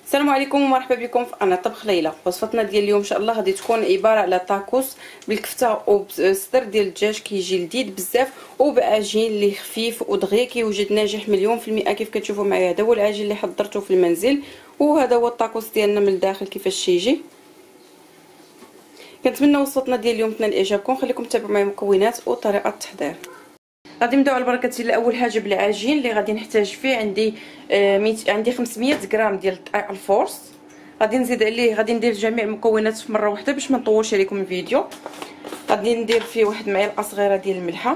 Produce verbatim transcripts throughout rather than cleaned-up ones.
السلام عليكم ومرحبا بكم في قناه طبخ ليلى. وصفتنا ديال اليوم ان شاء الله غادي تكون عباره على تاكوس بالكفته وبصدر ديال الدجاج، كيجي لذيذ بزاف وبعجين اللي خفيف ودغيا كيوجد ناجح مليون في المئه. كيف كتشوفوا معايا هذا هو العجين اللي حضرته في المنزل، وهذا هو التاكوس ديالنا من الداخل كيفاش يجي. كنتمنى وصفتنا ديال اليوم تنال اعجابكم. خليكم تتابعوا معايا المكونات وطريقه التحضير. غادي نبداو على بركه الله. اول حاجه بالعجين اللي غادي نحتاج فيه عندي آه ميت عندي خمسمية غرام ديال الفورس. غادي نزيد عليه، غادي ندير جميع المكونات في مره واحده باش ما نطولش عليكم الفيديو. غادي ندير فيه واحد معلقه صغيره ديال الملحه،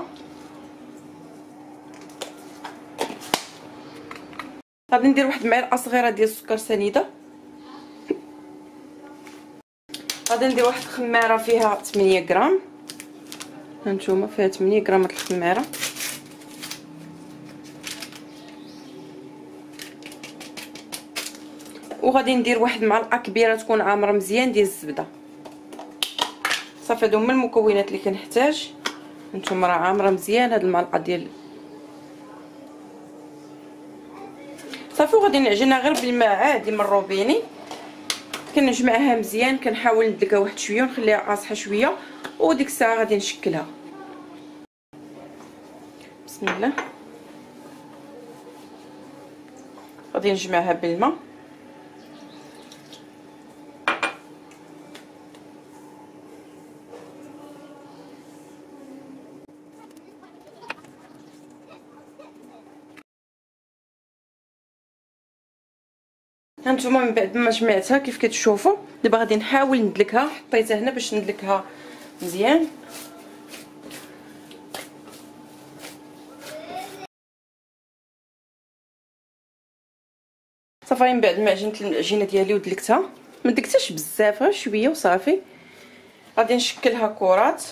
غادي ندير واحد معلقه صغيره ديال السكر سنيده، غادي ندير واحد الخماره فيها ثمانية غرام. هانتوما فيها ثمانية غرام الخماره، وغادي ندير واحد معلقه كبيره تكون عامره مزيان ديال الزبده. صافي هادو هما المكونات اللي كنحتاج. هانتوما راه عامره مزيان هاد المعلقه ديال صافي. وغادي نعجنها غير بالماء عادي من الروبيني، كنجمعها مزيان، كنحاول ندلكها واحد شويه ونخليها قاصحه شويه، وديك الساعه غادي نشكلها. بسم الله. غادي نجمعها بالماء. هانتوما من بعد ما جمعتها كيف كتشوفوا دابا غادي نحاول ندلكها. حطيتها هنا باش ندلكها مزيان. صافي من بعد ما عجنت العجينه ديالي ودلكتها، ما دلكتهاش بزاف غير شويه وصافي. غادي نشكلها كرات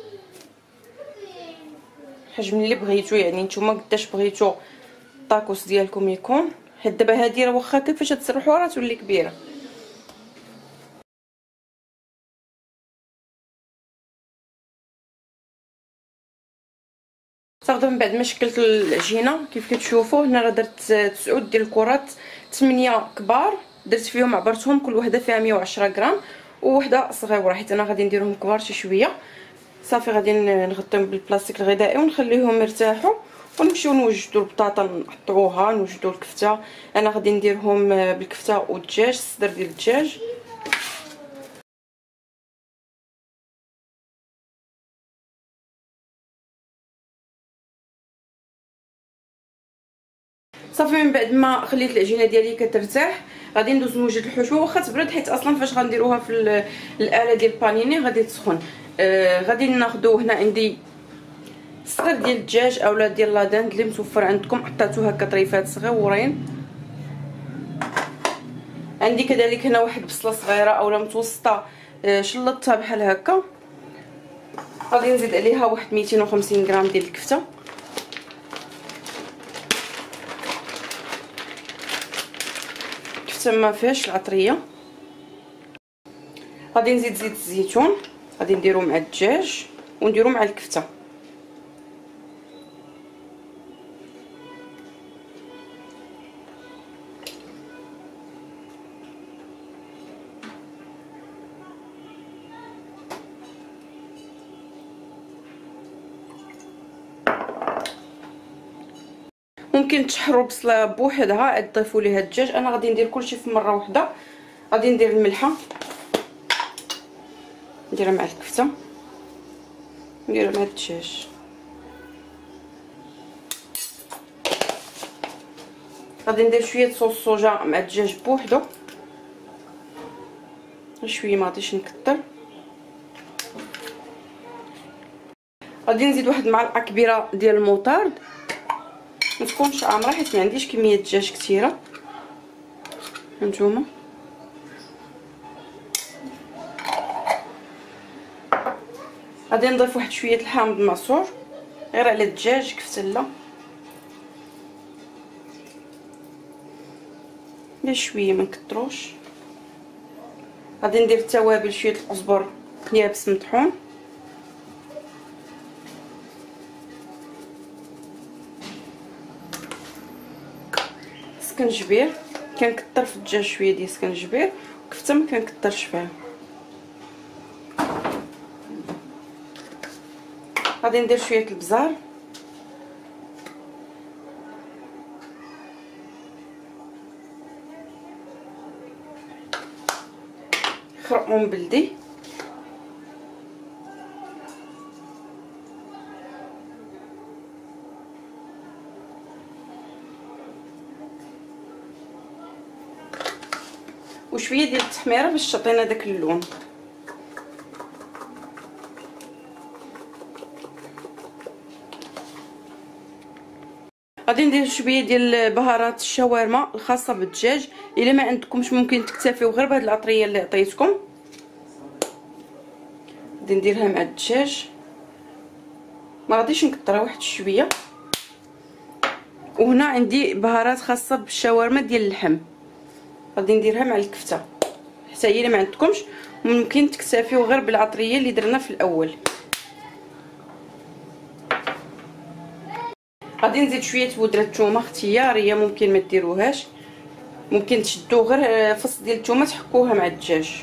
الحجم اللي بغيتو، يعني نتوما قداش بغيتو الطاكوس ديالكم يكون. حيت دابا هادي راه واخا كيفاش تسرحوا راه تولي كبيره. صافي من بعد ما شكلت العجينه كيف كتشوفوا هنا راه درت تسعة ديال الكرات، ثمانية كبار درت فيهم عبرتهم، كل وحده فيها مية وعشرة غرام، ووحده صغيره حيت انا غادي نديرهم كبار شي شويه. صافي غادي نغطيهم بالبلاستيك الغذائي ونخليهم يرتاحوا، ونمشيو نوجدوا البطاطا نقطعوها، نوجدوا الكفته. انا غادي نديرهم بالكفته والدجاج، الصدر ديال الدجاج. صافي من بعد ما خليت العجينه ديالي كترتاح غادي ندوز نوجد الحشوه واخا تبرد، حيت اصلا فاش غنديروها في الاله ديال البانيني غادي تسخن. آه غادي ناخذو هنا عندي الصدر ديال الدجاج اولا ديال لاداند اللي متوفر عندكم، قطعتو هكا طريفات صغيورين. عندي كذلك هنا واحد بصله صغيره اولا متوسطه، آه شلطتها بحال هكا. غادي نزيد عليها واحد ميتين وخمسين غرام ديال الكفته، كفته ما فيهاش العطريه. غادي نزيد زيت الزيتون، غادي نديرو مع الدجاج ونديرو مع الكفته. ممكن تحروا بصله بوحدها عاد تضيفوا ليها الدجاج. انا غادي ندير كلشي في مره واحده. غادي ندير الملحه نديرها مع الكفته، نديرها مع الدجاج. غادي ندير شويه صوص الصوجا مع الدجاج بوحدو، شويه ما غاديش نكثر. غادي نزيد واحد معلقه كبيره ديال الموطارد، ما تكونش عامره حيت ما عنديش كميه دجاج كثيره. هانتوما غادي نضيف واحد شويه الحامض المعصور غير على الدجاج كفته لا غير شويه ما نكثروش. غادي ندير التوابل شويه القزبر يابس مطحون، سكنجبير كنكثر في الدجاج شويه ديال السكنجبير، وكفته ما كنكثرش فيها. غادي ندير شويه البزار، خرقوم بلدي، وشويه ديال التحميره باش تعطينا داك اللون. غادي ندير شويه ديال بهارات الشاورما الخاصه بالدجاج. الا ما عندكمش ممكن تكتفيو غير بهاد العطريه اللي عطيتكم. غادي نديرها مع الدجاج، ما غاديش نكثرها، واحد شويه. وهنا عندي بهارات خاصه بالشاورما ديال اللحم، غادي نديرها مع الكفته. حتى هي الا ما عندكمش ممكن تكتفيو غير بالعطريه اللي درنا في الاول. غادي نزيد شويه بودره الثومه اختياريه، ممكن ما ديروهاش، ممكن تشدو غير فص ديال الثومه تحكوها مع الدجاج.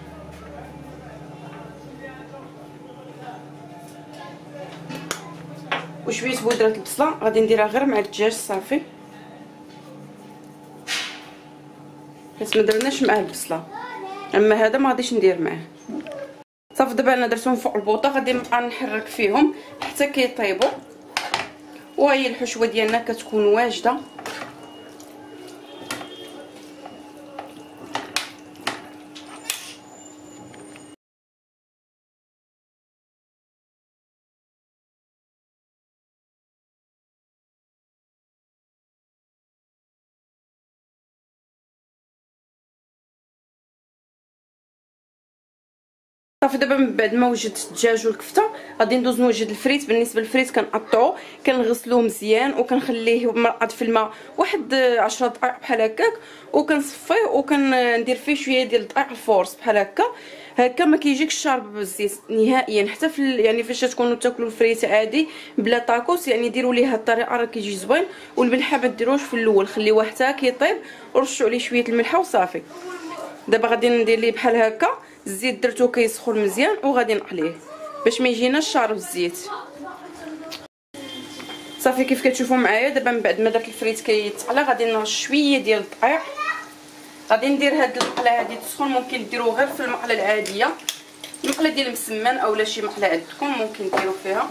وشويه بودره البصله غادي نديرها غير مع الدجاج صافي، حيت ما درناش معاه البصله، اما هذا ما غاديش ندير معاه. صافي دابا انا درتهم فوق البوطه، غادي نبقى نحرك فيهم حتى كيطيبوا. وهي الحشوه ديالنا كتكون واجده. صافي دابا من بعد ما وجدت الدجاج والكفته غادي ندوز نوجد الفريت. بالنسبه للفريت كنقطعو كنغسلوه مزيان وكنخليه مرقد في الماء واحد عشرة دقائق بحال هكاك، وكنصفيه وكندير فيه شويه ديال دقائق الفورس بحال هكا. هكا ما كيجيكش شارب بالزيت نهائيا. حتى في يعني فاش تكونوا تاكلوا الفريت عادي بلا طاكوس، يعني ديروا ليه هاد الطريقه راه كيجي زوين. والملحه ما ديروش في الاول، خليوه حتى كيطيب ورشوا عليه شويه الملحه وصافي. دابا غادي ندير ليه بحال هكا، الزيت درتو كيسخن مزيان وغادي نقليه باش ما يجيناش شارب الزيت. صافي كيف كتشوفوا معايا دابا من بعد ما درت الفريت كيتقلى غادي نرش شويه ديال الدقيق. غادي ندير هاد المقله هادي تسخن، ممكن ديروه غير في المقله العاديه، المقله ديال المسمن اولا شي مقله عندكم ممكن ديروا فيها.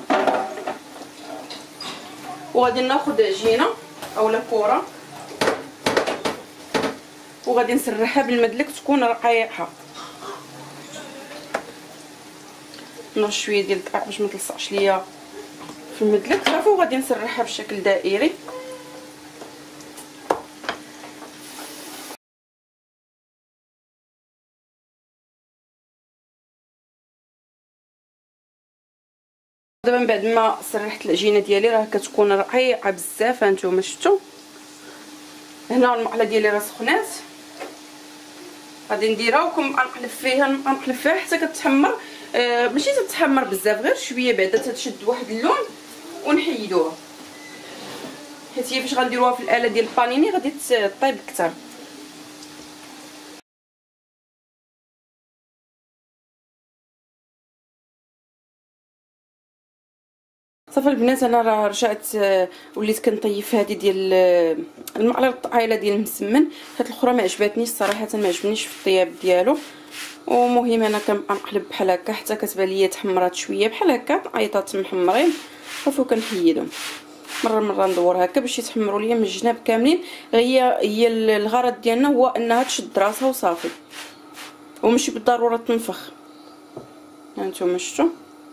وغادي ناخذ عجينه اولا كره وغادي نسرحها بالمدلك تكون رقيقه. نرش شويه ديال الدقيق باش ما تلصقش ليا في المدلك صافي. وغادي نسرحها بشكل دائري. دابا من بعد ما سرحت العجينه ديالي راه كتكون رقيقه بزاف، هانتوما شفتوا. هنا المقله ديالي راه سخنات، غادي نديرها وكنقلب فيها نقلب فيها حتى كتحمر. آه ماشي تتحمر بزاف، غير شويه بعدا تتشد واحد اللون ونحيدوها، حيت هي فاش غنديروها في الاله ديال البانيني غادي طيب اكثر. صافي البنات انا راه رجعت وليت كنطيف هذه ديال المقله الطايله ديال المسمن. هاد الاخرى ما عجباتنيش صراحه، ما عجبنيش في الطياب ديالو. ومهم انا كنبقى نقلب بحال هكا حتى كتبان ليا تحمرات شويه بحال هكا عيطات محمرين صافي. وكنحيدهم مره مره ندور هكا باش يتحمروا ليا من الجناب كاملين. هي هي الغرض ديالنا هو انها تشد راسها وصافي، وماشي بالضروره تنفخ. هانتوما شفتوا.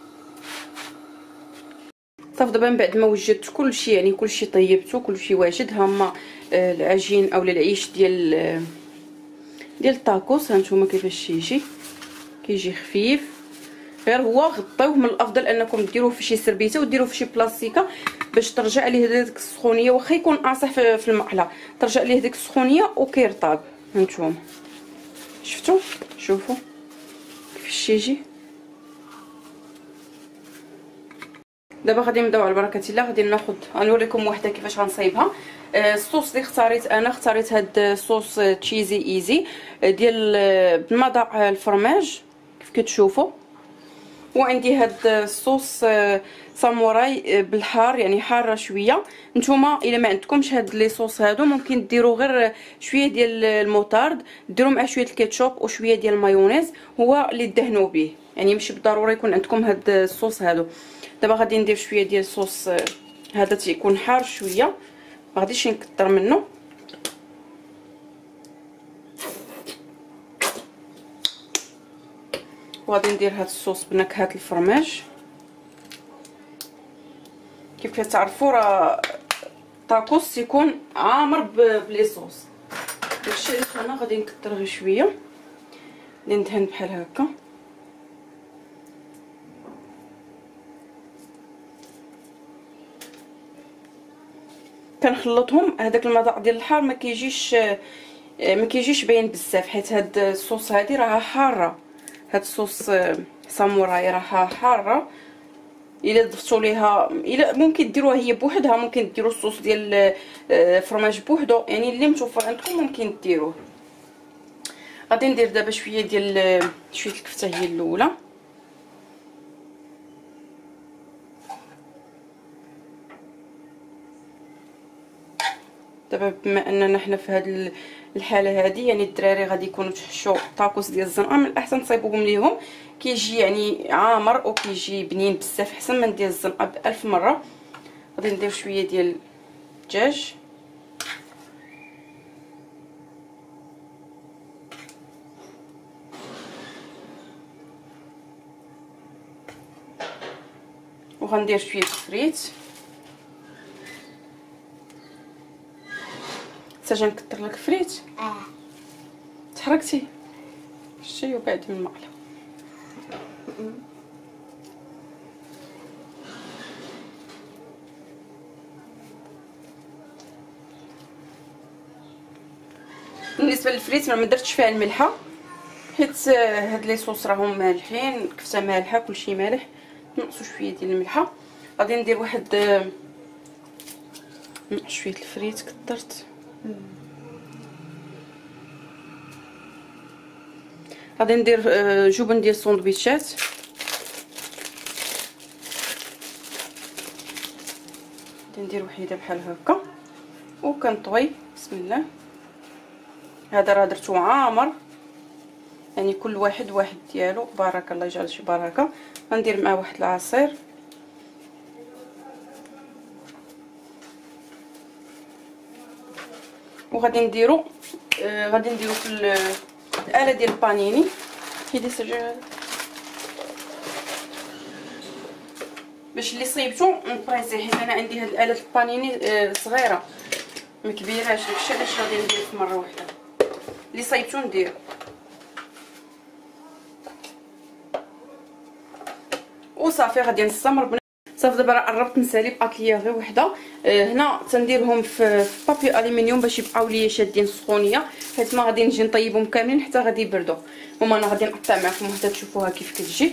صافي دابا من بعد ما وجدت كلشي، يعني كلشي طيبته كلشي واجد، ها هما العجين اولا العيش ديال ديال الطاكوس. هانتوما كيفاش يجي، كيجي خفيف. غير هو غطيوه، من الافضل انكم ديروه في شي سربيته وديروه في شي بلاستيكه باش ترجع ليه ديك السخونيه، واخا يكون قاصح في المقله ترجع ليه ديك السخونيه وكيرطاب. هانتوما شفتوا، شوفوا كيفاش يجي. دابا غادي نبداو على بركه الله. غادي ناخذ غنوريكم وحده كيفاش غنصايبها. آه الصوص اللي اختاريت انا اختاريت هاد الصوص تشيزي ايزي ديال بالمذاق الفرماج كيف كتشوفوا. وعندي هاد الصوص ساموراي بالحار، يعني حاره شويه. نتوما الا ما عندكمش هاد لي صوص هادو ممكن ديروا غير شويه ديال الموطارد، ديروا مع شويه الكاتشوب وشويه ديال المايونيز هو اللي دهنوا به، يعني ماشي بالضروره يكون عندكم هاد الصوص هادو. دابا غادي ندير شويه ديال الصوص هذا تيكون حار شويه، ما غاديش نكثر منه. وغادي ندير هاد الصوص بنكهه الفرماج. كيف كتعرفوا راه طاكوس يكون عامر بلي صوص، داكشي علاش انا غادي نكثر غير شويه، غادي ندهن بحال هكا. كنخلطهم. هذاك المذاق ديال الحار ما كيجيش ما كيجيش باين بزاف، حيت هاد الصوص هادي راها حاره. هاد الصوص ساموراي راها حاره. الا ضفتوا ليها الا ممكن ديروها هي بوحدها، ممكن ديروا الصوص ديال الفرماج بوحدو، يعني اللي متوفر عندكم ممكن ديروه. غادي ندير دابا شويه ديال شويه الكفته هي الاولى. دابا بما اننا حنا في هذه الحاله هذه، يعني الدراري غادي يكونوا تحشوا طاكوس ديال الزنقه، من الاحسن تصايبوهم ليهم، كيجي يعني عامر وكيجي بنين بزاف، احسن من ديال الزنقه بألف مره. غادي ندير شويه ديال الدجاج، وغندير شويه فريت. حتى نكثر لك فريت. اه تحركتي شتي وبعد من المقله. بالنسبه للفريت ما درتش فيها الملحه، حيت هاد لي صوص راهم مالحين، الكفته مالحه كلشي مالح، نقصوا شويه ديال الملحه. غادي ندير واحد شويه الفريت كثرت. غادي ندير جبن ديال الساندويتشات. غادي ندير وحيده بحال هكا وكنطوي. بسم الله. هذا راه درتو عامر، يعني كل واحد واحد ديالو. بارك الله يجعل شي بركه. غندير معاه واحد العصير، وغادي نديرو آه غادي نديرو في الاله ديال البانيني. حيدي السجاده باش اللي صيبتو نبريزي، حيت انا عندي هاد الاله البانيني آه صغيره ما كبيراش، داكشي علاش غادي ندير في مره واحده. اللي صيبتو ندير. وصافي غادي نستمر. صافي دابا راه قربت نسالي باكليه غير وحده. آه هنا تنديرهم في, في بابي الومنيوم باش يبقاو ليا شادين سخونيه، حيت ما غادي نجي نطيبهم كاملين حتى غادي يبردوا. هما انا غادي نقطع معكم حتى تشوفوها كيف كتجي.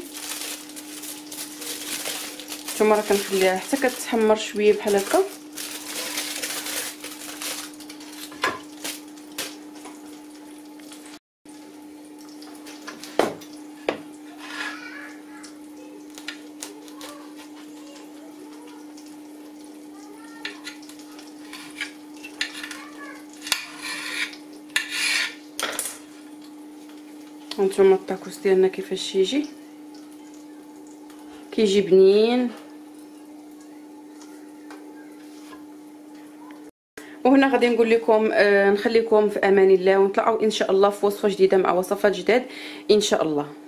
نتوما راه كنخليها حتى كتحمر شويه بحال هكا. هانتوما الطاكوس ديالنا كيفاش يجي، كيجي بنين. وهنا غادي نقول لكم آه نخليكم في امان الله، ونطلعوا ان شاء الله في وصفه جديده مع وصفات جداد ان شاء الله.